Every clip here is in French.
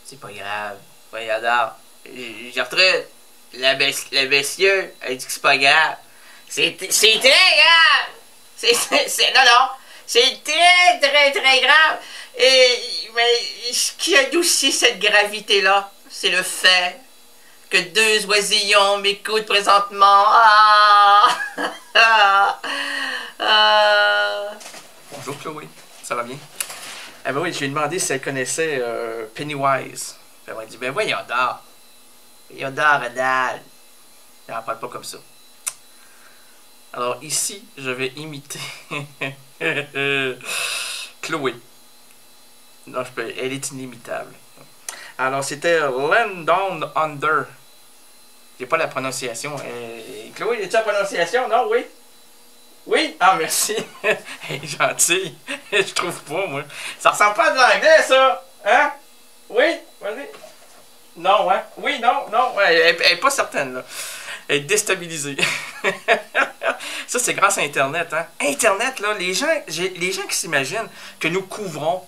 C'est pas grave. Voyons. Je retraite. La bestiole, elle dit que c'est pas grave. C'est très grave! Non. C'est très grave. Mais ce qui adoucit cette gravité-là, c'est le fait que deux oisillons m'écoutent présentement. Bonjour Chloé, ça va bien? Ah ben oui, je lui ai demandé si elle connaissait Pennywise. Elle m'a dit, ben voyons donc. Voyons donc, Redal. Elle n'en parle pas comme ça. Alors ici, je vais imiter Chloé. Non, elle est inimitable. Alors c'était Land Down Under. J'ai pas la prononciation. Chloé, as-tu la prononciation? Non, oui? Oui? Ah, merci. Elle est gentille. Je trouve pas, moi. Ça ressemble pas à de l'anglais, ça. Hein? Oui? Vas-y. Non, hein? Oui, non. Elle est pas certaine, là. Elle est déstabilisée. Ça, c'est grâce à Internet, hein? Internet, là, les gens qui s'imaginent que nous couvrons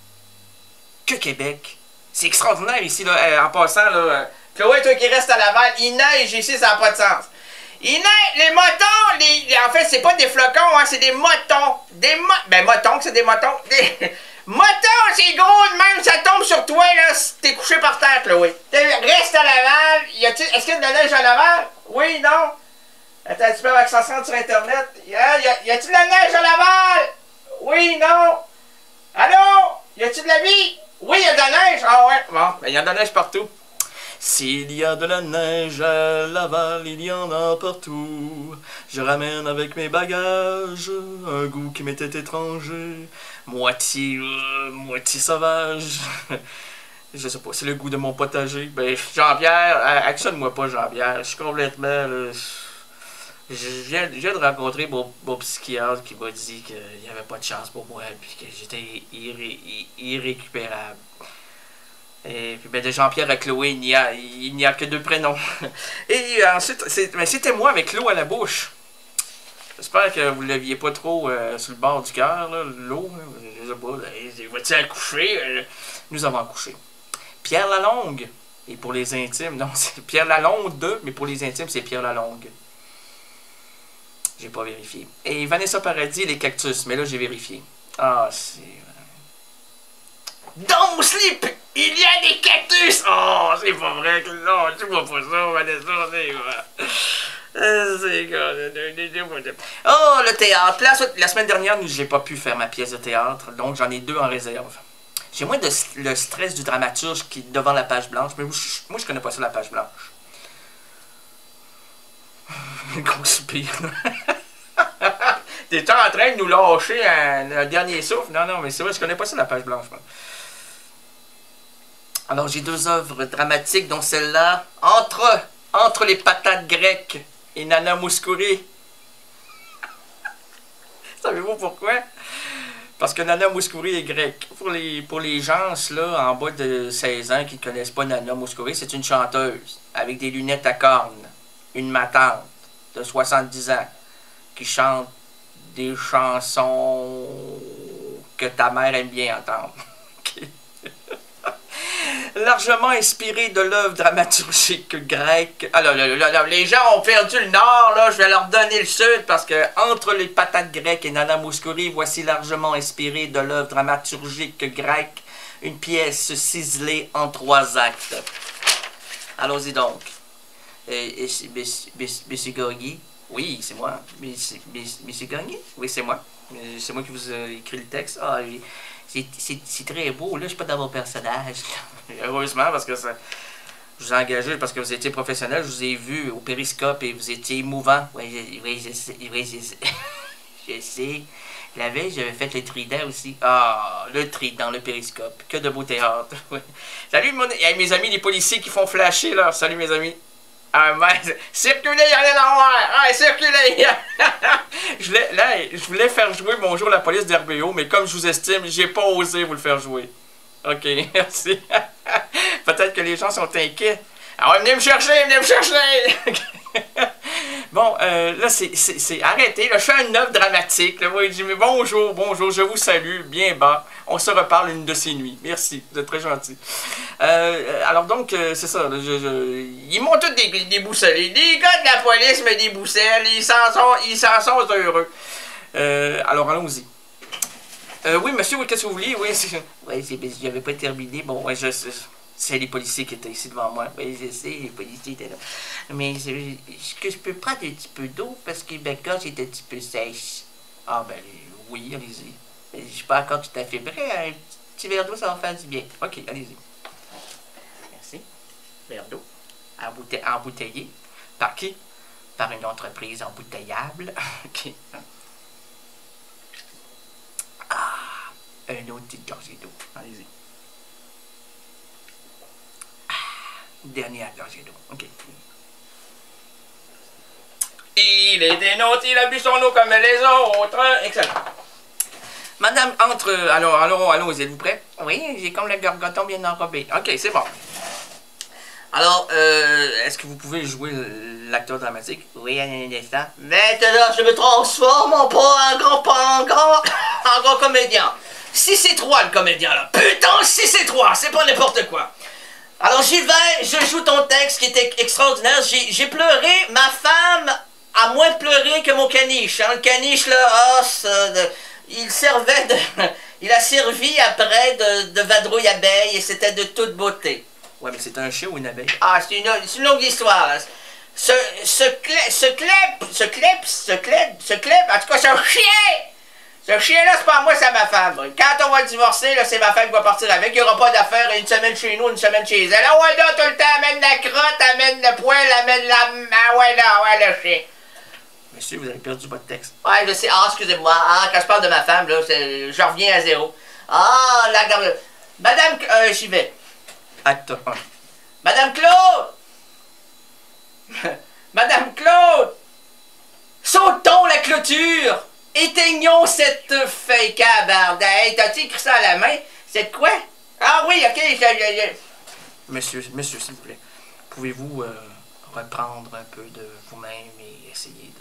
que Québec. C'est extraordinaire ici, là, en passant, là. Chloé, toi qui restes à Laval, il neige ici, ça n'a pas de sens. Il neige, les motons, en fait, c'est pas des flocons, hein, c'est des motons. Ben, motons, c'est des motons. Motons, c'est gros de même, ça tombe sur toi, là, si t'es couché par terre, Chloé. Reste à Laval. Est-ce qu'il y a de la neige à Laval? Oui, non? Attends, tu peux avec ça sur Internet. Y a-tu de la neige à Laval? Oui, non? Allô? Y a-tu de la vie? Oui, il y a de la neige. Ah ouais, bon, ben il y a de la neige partout. S'il y a de la neige à Laval, il y en a partout. Je ramène avec mes bagages un goût qui m'était étranger. Moitié sauvage. Je sais pas, c'est le goût de mon potager. Ben, Jean-Pierre, actionne-moi pas, Jean-Pierre. Je suis complètement... Là, je viens de rencontrer mon psychiatre qui m'a dit qu'il n'y avait pas de chance pour moi puis que j'étais irrécupérable. Et puis ben, de Jean-Pierre à Chloé, il n'y a que deux prénoms. Et ensuite, c'était moi avec l'eau à la bouche. J'espère que vous ne l'aviez pas trop sur le bord du cœur, l'eau. Je sais pas, va-t-il accoucher? Nous avons accouché. Pierre Lalonde. Et pour les intimes, non, c'est Pierre Lalonde, mais pour les intimes, c'est Pierre Lalonde. J'ai pas vérifié. Et Vanessa Paradis, les cactus. Mais là, j'ai vérifié. Ah, c'est... Dans mon slip, il y a des cactus! Oh, c'est pas vrai que... Non, tu vois pas ça, Vanessa, c'est quoi? Oh, le théâtre. La semaine dernière, j'ai pas pu faire ma pièce de théâtre, donc j'en ai deux en réserve. J'ai moins le stress du dramaturge qui est devant la page blanche, mais moi, je connais pas ça, la page blanche. Gros soupir. T'es en train de nous lâcher un dernier souffle? Non, mais c'est vrai, je connais pas ça, la page blanche. Moi. Alors, j'ai deux œuvres dramatiques, dont celle-là, Entre les patates grecques et Nana Mouskouri. Savez-vous pourquoi? Parce que Nana Mouskouri est grecque. Pour les gens là, en bas de 16 ans qui ne connaissent pas Nana Mouskouri, c'est une chanteuse avec des lunettes à cornes, une matante de 70 ans qui chante des chansons que ta mère aime bien entendre. Largement inspiré de l'œuvre dramaturgique grecque. Alors, les gens ont perdu le nord, là, je vais leur donner le sud, parce que Entre les patates grecques et Nana Mouskouri, voici largement inspiré de l'œuvre dramaturgique grecque, une pièce ciselée en 3 actes. Allons-y donc. Monsieur Gagné? Oui, c'est moi. Monsieur Gagné? Oui, c'est moi. C'est moi qui vous ai écrit le texte. Ah, c'est très beau, là, je suis pas dans mon personnage. Heureusement, parce que ça, je vous ai engagé parce que vous étiez professionnel, je vous ai vu au périscope et vous étiez émouvant. Oui, je sais. Je sais. La veille, j'avais fait le trident aussi. Ah, le trident, le périscope. Que de beau théâtre. Salut, mes amis, les policiers qui font flasher, là. Salut, mes amis. Ah, mais, circulez, il y a rien à voir! Ah, circulez! Je voulais faire jouer Bonjour la police d'RBO, mais comme je vous estime, j'ai pas osé vous le faire jouer. Ok, merci. Peut-être que les gens sont inquiets. Ah ouais, venez me chercher! Bon, là, c'est arrêté. Là, je fais une œuvre dramatique. Là, moi, je dis, mais bonjour, bonjour, je vous salue, bien bas. On se reparle une de ces nuits. Merci, vous êtes très gentil. Alors donc, c'est ça. Là, ils m'ont tous déboussolé. Des gars de la police me déboussellent. Ils s'en sont heureux. Alors, allons-y. Oui, monsieur, oui, qu'est-ce que vous vouliez? Oui, j'avais pas terminé. Bon, ouais, c'est les policiers qui étaient ici devant moi. Oui, je sais, les policiers étaient là. Mais est-ce que je peux prendre un petit peu d'eau parce que ma gorge est un petit peu sèche? Ah, ben oui, allez-y. Je suis pas encore tout à fait prêt. Un petit verre d'eau, ça va faire du bien. Ok, allez-y. Merci. Verre d'eau. Embouteillé. Par qui? Par une entreprise embouteillable. Ok. Un autre petite gorgée d'eau. Allez-y. Dernière gorgée d'eau. OK. Il était nôtre, il a bu son eau comme les autres. Excellent. Madame, alors, allons-y, êtes-vous prêts? Oui, j'ai comme le gargoton bien enrobé. OK, c'est bon. Alors, est-ce que vous pouvez jouer l'acteur dramatique? Oui, un instant. Maintenant, je me transforme en grand comédien. 6 et 3 le comédien, là. Putain, 6 et 3, c'est pas n'importe quoi. Alors j'y vais, je joue ton texte qui était extraordinaire. J'ai pleuré, ma femme a moins pleuré que mon caniche. Hein. Le caniche, là, il servait de... Il a servi après de vadrouille abeille et c'était de toute beauté. Ouais, mais c'est un chien ou une abeille? Ah, c'est une longue histoire. Là. Ce clep, en tout cas, c'est un chien! Ce chien-là, c'est pas moi, c'est ma femme. Quand on va divorcer, là, c'est ma femme qui va partir avec. Il n'y aura pas d'affaires une semaine chez nous, une semaine chez elle. Ah ouais, là, tout le temps, amène la crotte, amène le poil, amène la... Ah ouais, là, ouais, le chien. Monsieur, vous avez perdu votre texte. Ouais, je sais. Ah, excusez-moi. Ah, quand je parle de ma femme, là, je reviens à zéro. Ah, la garde... Madame... j'y vais. Acte 1. Madame Claude! Madame Claude! Sautons la clôture! Éteignons cette feuille cabardaille. T'as-tu écrit ça à la main? C'est quoi? Ah oui, ok. Monsieur, s'il vous plaît, pouvez-vous reprendre un peu de vous-même et essayer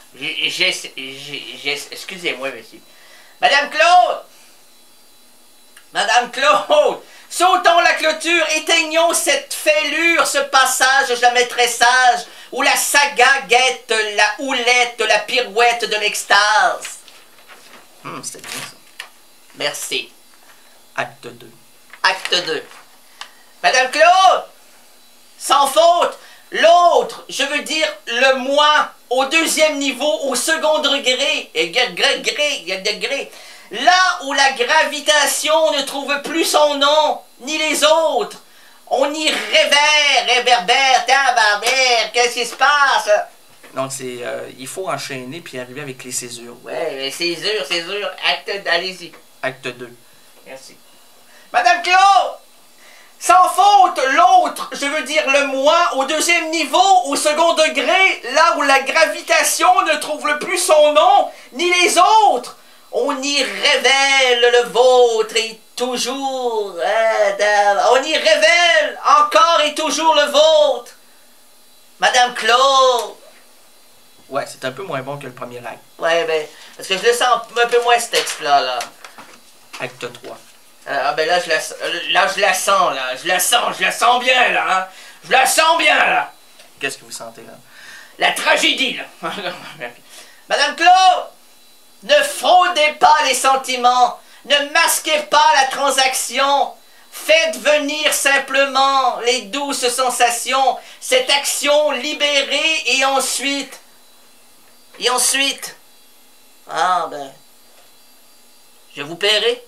de... Excusez-moi, monsieur. Madame Claude! Madame Claude! Sautons la clôture, éteignons cette fêlure, ce passage jamais très sage, où la saga guette la houlette, la pirouette de l'extase. C'était bien ça. Merci. Acte 2. Acte 2. Madame Claude, sans faute, l'autre, je veux dire le moi, au deuxième niveau, au second degré, degré, là où la gravitation ne trouve plus son nom, ni les autres, on y réverbère, tabarbère, qu'est-ce qui se passe? Donc, c'est, il faut enchaîner puis arriver avec les césures. Ouais, césure, allez-y. Acte 2. Merci. Madame Claude, sans faute, l'autre, je veux dire le moi, au deuxième niveau, au second degré, là où la gravitation ne trouve plus son nom, ni les autres, on y révèle le vôtre et toujours, on y révèle encore et toujours le vôtre. Madame Claude. Ouais, c'est un peu moins bon que le premier acte. Ouais, ben, parce que je le sens un peu moins ce texte-là, là. Acte 3. Ah ben là, je la sens, là. Je la sens bien, là. Hein? Je la sens bien, là. Qu'est-ce que vous sentez, là? La tragédie, là. Madame Claude, ne fraudez pas les sentiments. Ne masquez pas la transaction. Faites venir simplement les douces sensations. Cette action libérée et ensuite... ah ben... je vous paierai.